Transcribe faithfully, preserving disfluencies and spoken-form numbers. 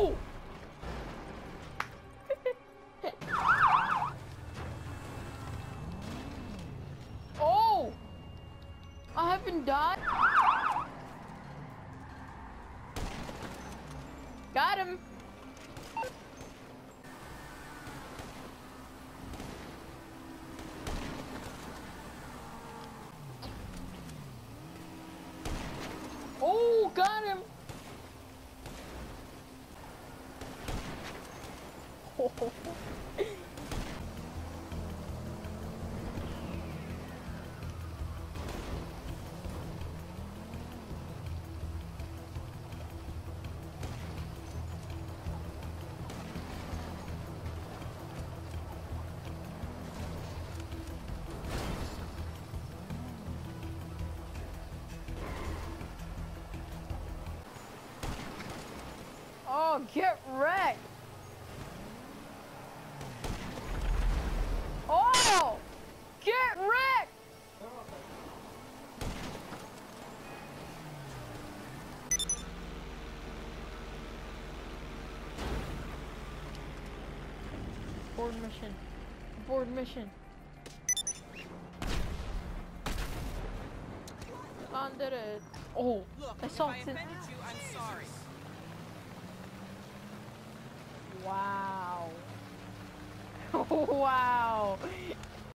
Oh! Oh! I haven't died. Got him. Oh, got him. Oh. Oh, get wrecked! Oh! Get wrecked! Board mission. Board mission. Under it. Oh, Look, I if saw I it. offended you, I'm sorry. Wow. Wow.